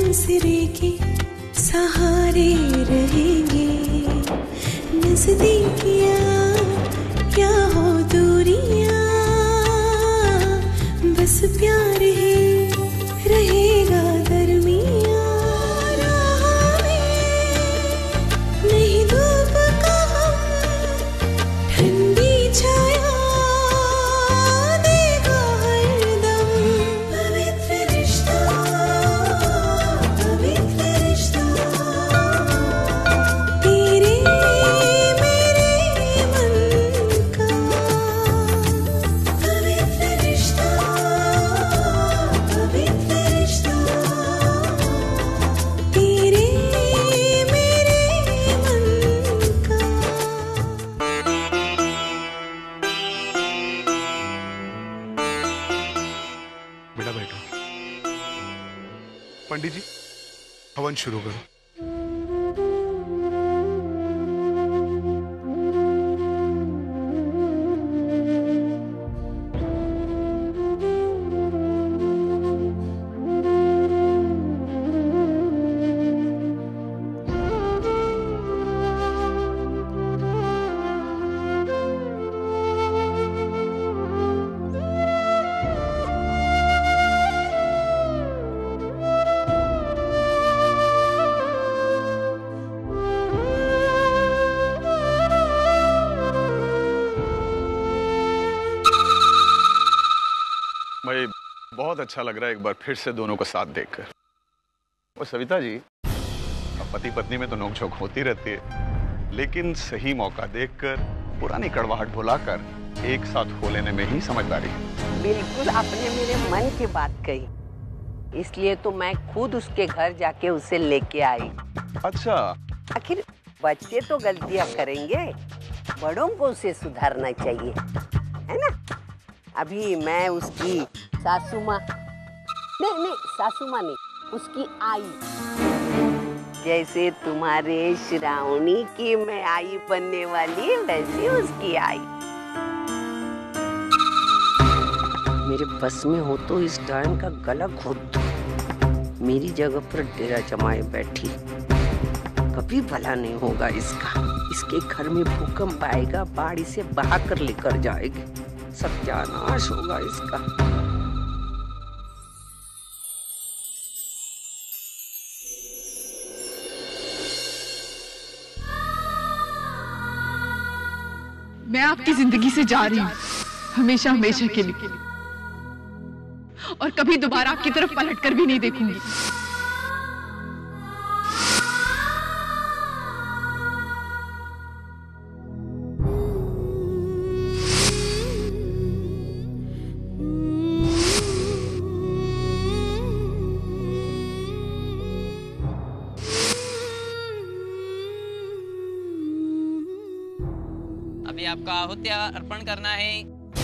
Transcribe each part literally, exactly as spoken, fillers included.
आसरे के सहारे रहेंगे। नजदीकियां क्या हो दूरियां, बस प्यार ही रहेगा दरमियां। राह में नहीं धूप का ठंडी छाया देगा हरदम। पवित्र रिश्ता, पवित्र रिश्ता, तेरे मेरे मन का। पवित्र रिश्ता, पवित्र रिश्ता, तेरे मेरे मन का। बेटा बैठो। पंडित जी, हवन शुरू करो। भाई बहुत अच्छा लग रहा है एक बार फिर से दोनों को साथ देखकर। और सविता जी, अब पति पत्नी में तो नोकझोंक होती रहती है, लेकिन सही मौका देखकर पुरानी कड़वाहट भुलाकर एक साथ हो लेने में ही समझदारी है। बिल्कुल आपने मेरे मन की बात कही, इसलिए तो मैं खुद उसके घर जाके उसे लेके आई। अच्छा, आखिर बच्चे तो गलतियां करेंगे, बड़ों को उसे सुधारना चाहिए, है ना। अभी मैं उसकी सासू माँ नहीं नहीं सासू माँ नहीं, उसकी आई, जैसे तुम्हारे श्रावणी की मैं आई बनने वाली, वैसे उसकी आई। मेरे बस में हो तो इस डायन का गला घोट दो। मेरी जगह पर डेरा जमाए बैठी, कभी भला नहीं होगा इसका। इसके घर में भूकंप आएगा, बाढ़ इसे बहा कर लेकर जाएगी, सत्यानाश होगा इसका। मैं आपकी जिंदगी से जा रही हूँ, हमेशा हमेशा के लिए, और कभी दोबारा आपकी तरफ पलट कर भी नहीं देखूंगी। अभी आपका आहुति अर्पण करना है।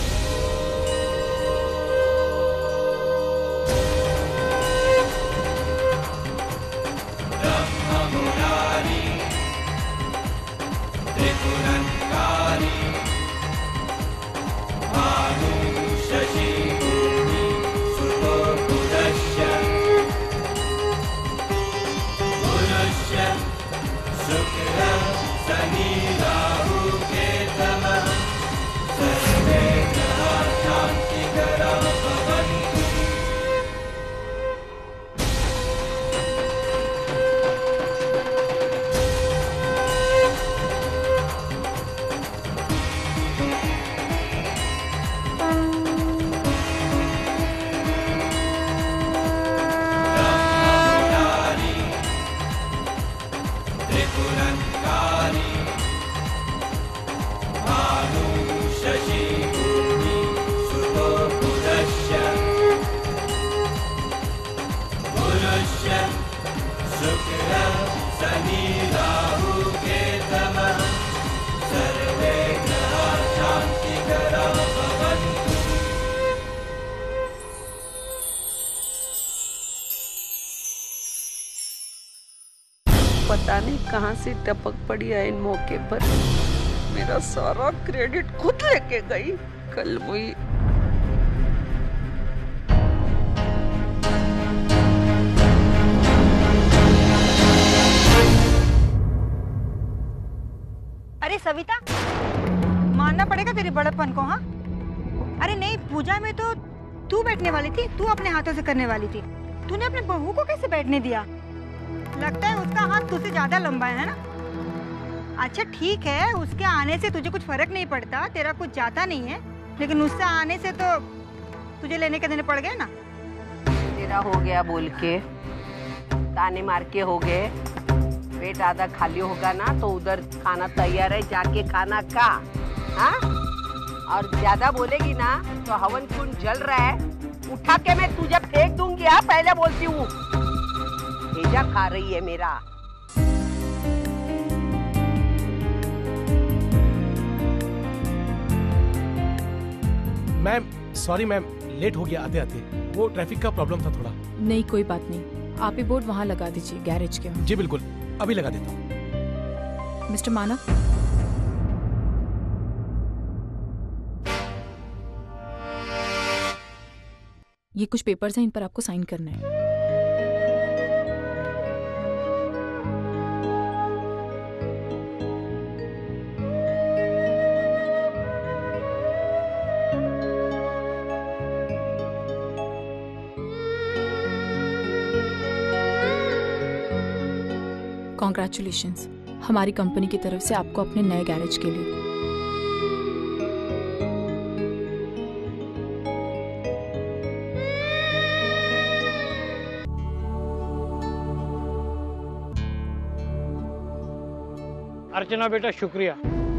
पता नहीं कहां से टपक पड़ी है इन मौके पर। मेरा सारा क्रेडिट खुद लेके गई कल हुई। सविता, मानना पड़ेगा तेरे बड़प्पन को। हाँ, अरे नहीं, पूजा में तो तू बैठने वाली थी, तू अपने हाथों से करने वाली थी। तूने अपने बहू को कैसे बैठने दिया? लगता है उसका हाथ तुझसे ज्यादा लंबा है ना? अच्छा ठीक है, उसके आने से तुझे कुछ फर्क नहीं पड़ता, तेरा कुछ जाता नहीं है, लेकिन उससे आने से तो तुझे लेने के देने पड़ गए ना। तेरा हो गया बोल के, ताने मार के हो गए। पेट आधा खाली होगा ना तो उधर खाना तैयार है, जाके खाना खा। हाँ, और ज्यादा बोलेगी ना तो हवन कुंड जल रहा है, उठा के मैं तुझे फेंक दूंगी। हाँ, पहले बोलती हूँ। भेजा खा रही है मेरा। मैम सॉरी मैम, लेट हो गया आते आते, वो ट्रैफिक का प्रॉब्लम था थोड़ा। नहीं कोई बात नहीं, आप ही बोर्ड वहाँ लगा दीजिए गैरेज के वहाँ। जी बिल्कुल, अभी लगा देता हूँ। मिस्टर मानव, ये कुछ पेपर्स हैं, इन पर आपको साइन करना है। कॉन्ग्रेचुलेशंस, हमारी कंपनी की तरफ से आपको अपने नए गैरेज के लिए। अर्चना बेटा शुक्रिया।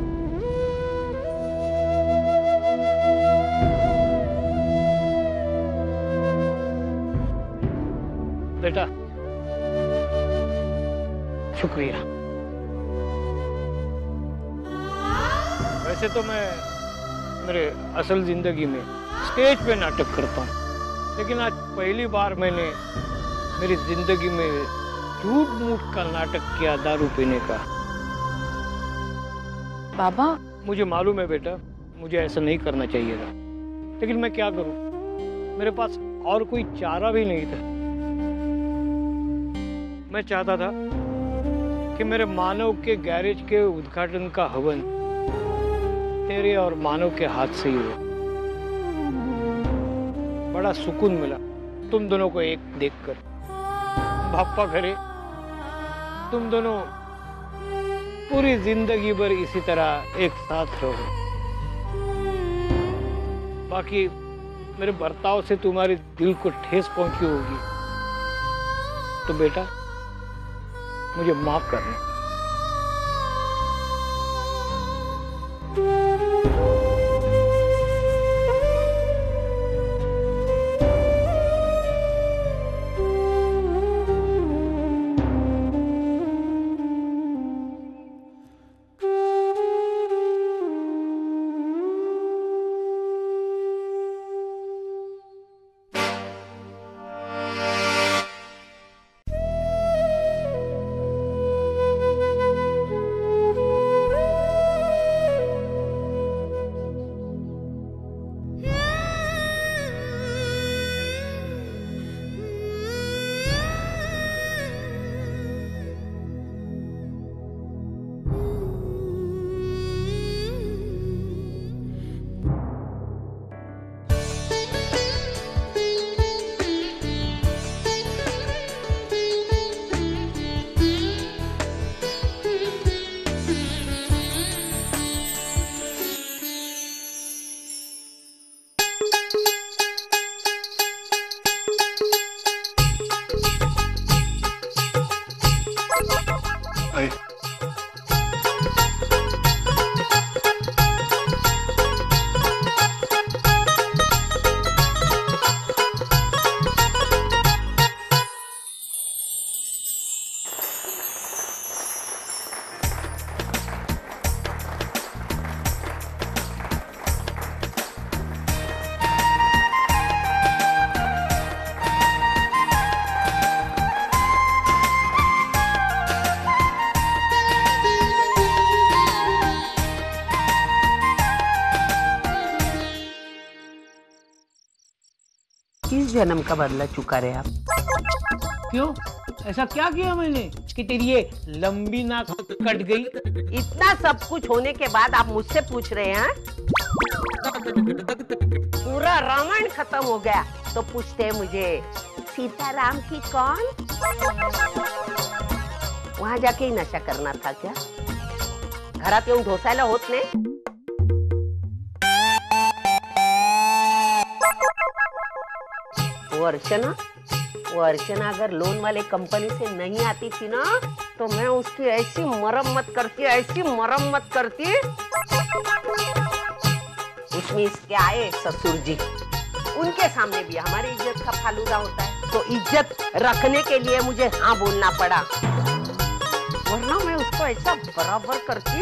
बेटा शुक्रिया। वैसे तो मैं मेरे असल जिंदगी में स्टेज पे नाटक करता हूँ, लेकिन आज पहली बार मैंने मेरी जिंदगी में झूठ मूठ का नाटक किया, दारू पीने का। बाबा, मुझे मालूम है बेटा, मुझे ऐसा नहीं करना चाहिए था, लेकिन मैं क्या करूं, मेरे पास और कोई चारा भी नहीं था। मैं चाहता था कि मेरे मानव के गैरेज के उद्घाटन का हवन तेरे और मानव के हाथ से ही हो। बड़ा सुकून मिला तुम दोनों को एक देखकर। बाप्पा करे तुम दोनों पूरी जिंदगी भर इसी तरह एक साथ रहो। बाकी मेरे बर्ताव से तुम्हारे दिल को ठेस पहुंची होगी तो बेटा मुझे माफ करना। किस जन्म का बदला चुका रहे आप? क्यों, ऐसा क्या किया मैंने कि तेरी ये लंबी नाक कट गई? इतना सब कुछ होने के बाद आप मुझसे पूछ रहे हैं? पूरा रामायण खत्म हो गया तो पूछते हैं मुझे सीताराम की कौन? वहां जाके ही नशा करना था क्या? घरात येऊन ढोसायला होत नाही? वो अर्चना वो अर्चना अगर लोन वाले कंपनी से नहीं आती थी ना तो मैं उसकी ऐसी मरम्मत करती ऐसी मरम्मत करती। उसमें इसके आए ससुर जी, उनके सामने भी हमारी इज्जत का फालूदा होता है तो इज्जत रखने के लिए मुझे हाँ बोलना पड़ा, वरना मैं उसको ऐसा बराबर करती।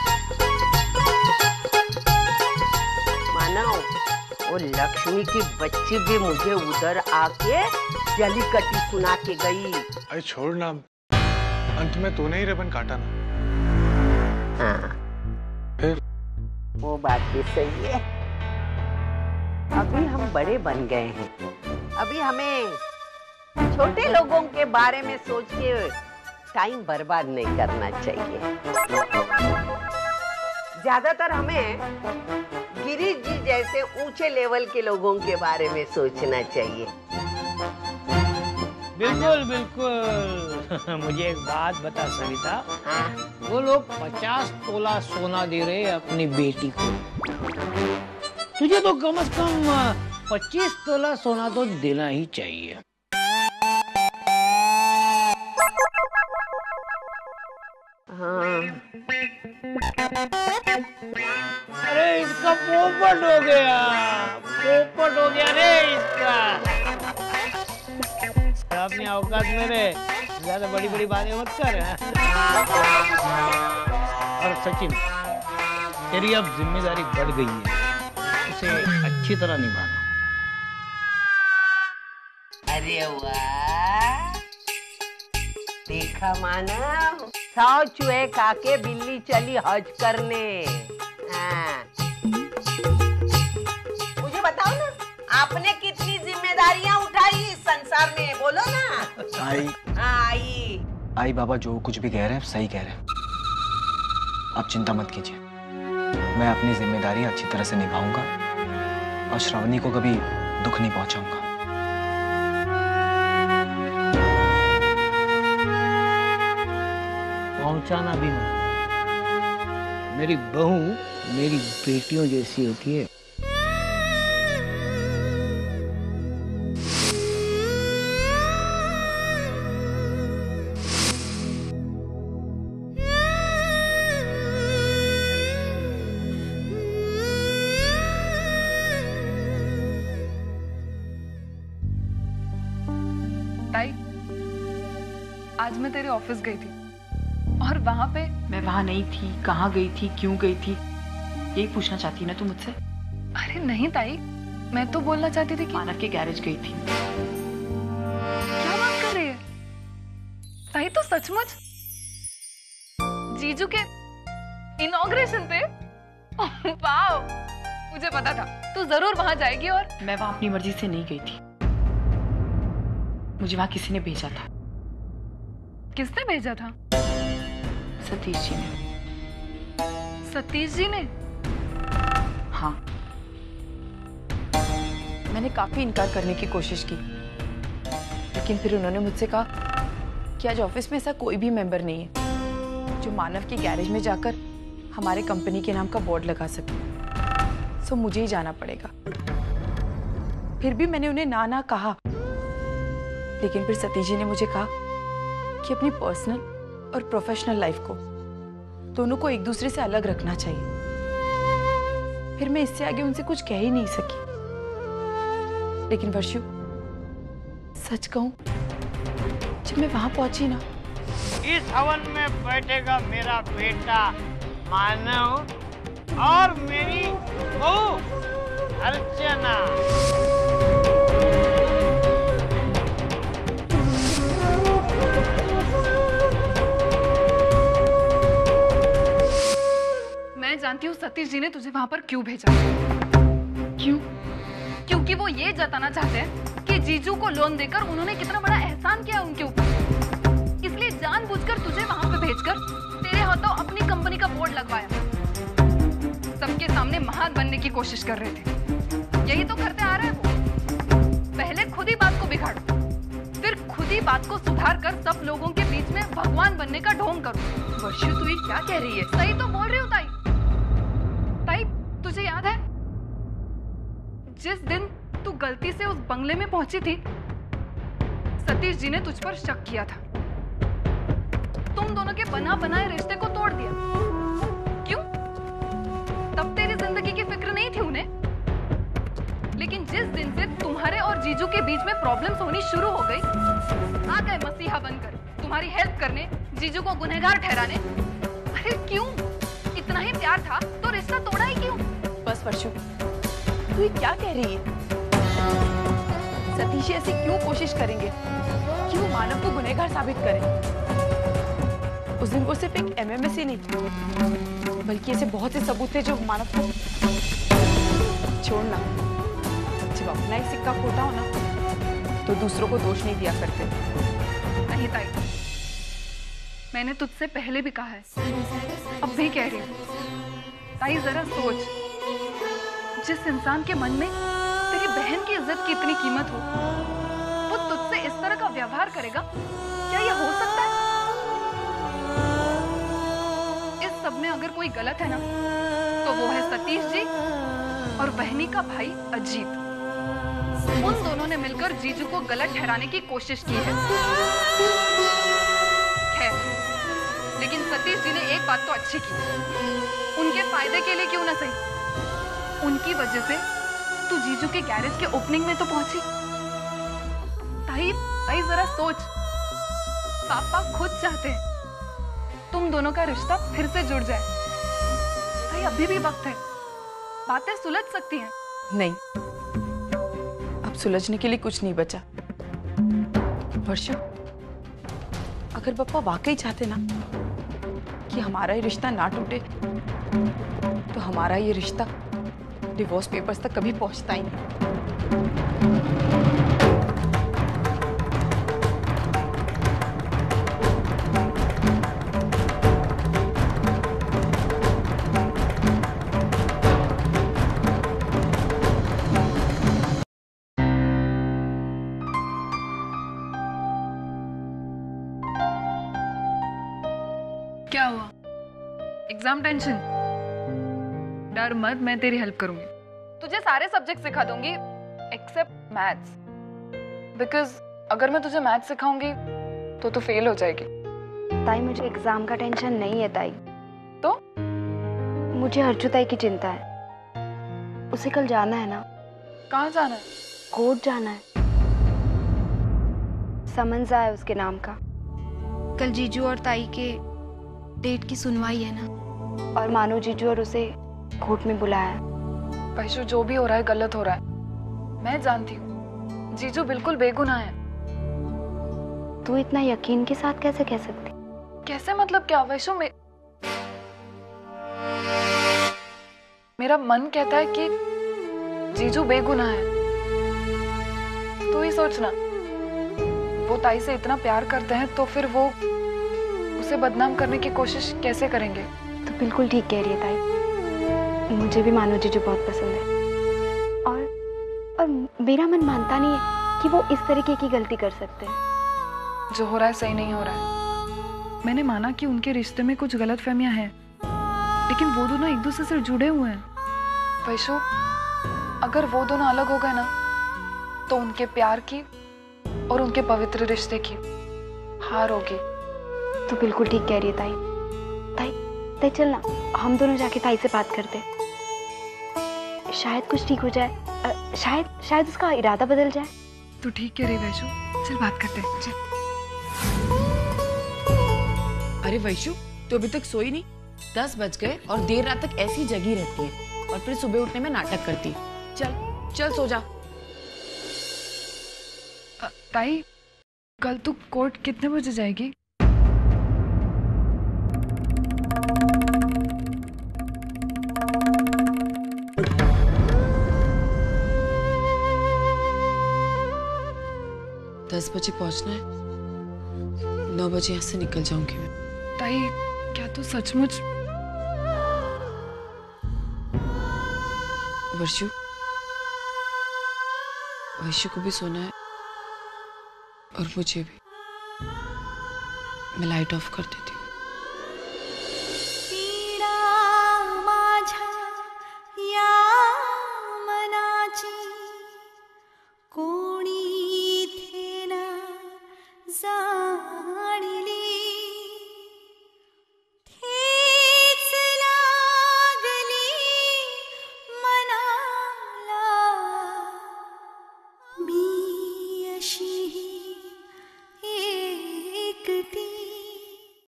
मानव वो लक्ष्मी की बच्ची भी मुझे उधर आके जलीकटी सुना के गई। अरे छोड़ ना, अंत में तूने ही रिबन काटा ना। हाँ फिर वो बात भी सही है। अभी हम बड़े बन गए हैं, अभी हमें छोटे लोगों के बारे में सोच के टाइम बर्बाद नहीं करना चाहिए। ज्यादातर हमें गिरीश जी जैसे ऊंचे लेवल के लोगों के बारे में सोचना चाहिए। बिल्कुल बिल्कुल। मुझे एक बात बता सविता, हाँ? वो लोग पचास तोला सोना दे रहे हैं अपनी बेटी को, तुझे तो कम से कम पच्चीस तोला सोना तो देना ही चाहिए। हाँ। अरे इसका पोपट हो गया, पोपट हो गया रे इसका। अपनी औकात में रे, ज्यादा बड़ी बड़ी बातें मत कर। और सचिन, तेरी अब जिम्मेदारी बढ़ गई है, उसे अच्छी तरह निभाना। अरे वाह, देखा मानव, सौ चूहे खाके बिल्ली चली हज करने। हाँ। मुझे बताओ ना, आपने कितनी जिम्मेदारियां उठाई इस संसार में, बोलो ना। आई हाँ, आई आई बाबा जो कुछ भी कह रहे हैं सही कह रहे हैं। आप चिंता मत कीजिए, मैं अपनी जिम्मेदारी अच्छी तरह से निभाऊंगा और श्रावणी को कभी दुख नहीं पहुंचाऊंगा। पहुंचाना भी नहीं, मेरी बहू मेरी बेटियों जैसी होती है। ताई, आज मैं तेरे ऑफिस गई थी और वहां पे मैं वहां नहीं थी, कहाँ गई थी, क्यों गई थी, यही पूछना चाहती ना तू मुझसे? अरे नहीं ताई, मैं तो बोलना चाहती थी कि मानव के गैरेज गई थी। क्या बात कर रही है ताई? तो सचमुच जीजू के इनॉग्रेशन पे? वाओ, मुझे पता था तू जरूर वहां जाएगी। और मैं वहां अपनी मर्जी से नहीं गई थी, मुझे वहां किसी ने भेजा था। किसने भेजा था? सतीश जी ने। सतीश जी ने? हाँ, मैंने काफी इनकार करने की कोशिश की, लेकिन फिर उन्होंने मुझसे कहा कि आज ऑफिस में ऐसा कोई भी मेंबर नहीं है जो मानव के गैरेज में जाकर हमारे कंपनी के नाम का बोर्ड लगा सके, सो मुझे ही जाना पड़ेगा। फिर भी मैंने उन्हें ना ना कहा, लेकिन फिर सतीश जी ने मुझे कहा कि अपनी पर्सनल और प्रोफेशनल लाइफ को दोनों को एक दूसरे से अलग रखना चाहिए। फिर मैं इससे आगे उनसे कुछ कह ही नहीं सकी। लेकिन वर्षु, सच कहूं, जब मैं वहां पहुंची ना, इस हवन में बैठेगा मेरा बेटा मानव और मेरी बहू अर्चना। मैं जानती हूँ सतीश जी ने तुझे वहां पर क्यों भेजा। क्यों? क्योंकि वो ये जताना चाहते हैं कि जीजू को लोन देकर उन्होंने कितना बड़ा एहसान किया उनके ऊपर। हाथ बनने की कोशिश कर रहे थे। यही तो करते आ रहे हैं वो। पहले खुद ही बात को बिगाड़ो, फिर खुद ही बात को सुधार कर सब लोगों के बीच में भगवान बनने का ढोंग करो। वर्षु तू ये क्या कह रही है? सही तो बोल रही हूँ ताई। ताई तुझे याद है जिस दिन तू गलती से उस बंगले में पहुंची थी, सतीश जी ने तुझ पर शक किया था। तुम दोनों के बना बनाए रिश्ते को तोड़ दिया। क्यों? तब तेरी जिंदगी की फिक्र नहीं थी उन्हें। लेकिन जिस दिन से तुम्हारे और जीजू के बीच में प्रॉब्लम्स होनी शुरू हो गई, आ गए मसीहा बनकर तुम्हारी हेल्प करने, जीजू को गुनहगार ठहराने। अरे क्यों? इतना ही प्यार था तो रिश्ता तोड़ा ही क्यों? बस वर्षु, तू ये क्या कह रही है? सतीश ऐसी क्यों कोशिश करेंगे कि वो मानव को गुनहगार साबित करें? उस दिन वो सिर्फ एक एमएमएस ही नहीं, बल्कि ऐसे बहुत से सबूत थे जो मानव को छोड़ना। जब अपना ही सिक्का खोटा हो ना, तो दूसरों को दोष नहीं दिया करते। नहीं ताई, मैंने तुझसे पहले भी कहा है, अब भी कह रही हूँ। ताई जरा सोच, जिस इंसान के मन में तेरी बहन की इज्जत की इतनी कीमत हो, वो तुझसे इस तरह का व्यवहार करेगा? क्या ये हो सकता है? इस सब में अगर कोई गलत है ना, तो वो है सतीश जी और बहनी का भाई अजीत। उन दोनों ने मिलकर जीजू को गलत ठहराने की कोशिश की है। खैर, लेकिन सतीश जी ने एक बात तो अच्छी की, उनके फायदे के लिए क्यों ना सही, उनकी वजह से तू जीजू के गैरेज के ओपनिंग में तो पहुंची। ताई, ताई जरा सोच, पापा खुद चाहते हैं तुम दोनों का रिश्ता फिर से जुड़ जाए। ताई अभी भी वक्त है, बातें सुलझ सकती हैं। नहीं, अब सुलझने के लिए कुछ नहीं बचा। वर्षु, अगर पापा वाकई चाहते ना कि हमारा ये रिश्ता ना टूटे, तो हमारा ये रिश्ता डिवोर्स पेपर्स तक कभी पहुंचता ही नहीं। क्या हुआ? Exam tension? डर मत, मैं तेरी हेल्प करूंगी। तुझे सारे सब्जेक्ट सिखा दूंगी एक्सेप्ट मैथ्स, बिकॉज अगर मैं तुझे मैथ्स सिखाऊंगी तो तू फेल हो जाएगी। ताई मुझे एग्जाम का टेंशन नहीं है ताई। तो? मुझे अर्जु ताई की चिंता है। उसे कल जाना है ना? कहाँ जाना है? कोर्ट जाना है। समन्स आया उसके नाम का। कल जीजू और ताई के डेट की सुनवाई है ना, और मानो जीजू और उसे कोर्ट में बुलाया है। वैशु, जो भी हो रहा है गलत हो रहा है। मैं जानती हूँ जीजू बिल्कुल बेगुनाह है। तू इतना यकीन के साथ कैसे कह सकती? कैसे मतलब क्या वैशु? मे... मेरा मन कहता है कि जीजू बेगुनाह है। तू ही सोचना, वो ताई से इतना प्यार करते हैं तो फिर वो उसे बदनाम करने की कोशिश कैसे करेंगे? तो बिल्कुल ठीक कह रही है ताई। मुझे भी मानो जीजू बहुत पसंद है, और और मेरा मन मानता नहीं है कि वो इस तरीके की गलती कर सकते हैं। जो हो रहा है सही नहीं हो रहा है। मैंने माना कि उनके रिश्ते में कुछ गलतफहमियां हैं, लेकिन वो दोनों एक दूसरे से जुड़े हुए हैं। वैशु, अगर वो दोनों अलग हो गए ना, तो उनके प्यार की और उनके पवित्र रिश्ते की हार होगी। तो बिल्कुल ठीक कह रही है ताई। ताई ताई चल ना, हम दोनों जाके ताई से बात करते हैं। शायद कुछ ठीक हो जाए। आ, शायद शायद उसका इरादा बदल जाए। तू ठीक कह रही वैशु, चल बात करते हैं। चल। अरे वैशु, तू अभी तक सोई नहीं? दस बज गए और देर रात तक ऐसी जगी रहती है और फिर सुबह उठने में नाटक करती है। चल चल सो जा। ताई, कल तू कोर्ट कितने बजे जाएगी? दस बजे पहुंचना है, नौ बजे यहाँ से निकल जाऊंगी मैं। ताई, क्या तू सचमुच? वर्षु, वैश्य को भी सोना है और मुझे भी। मैं लाइट ऑफ कर देती हूँ।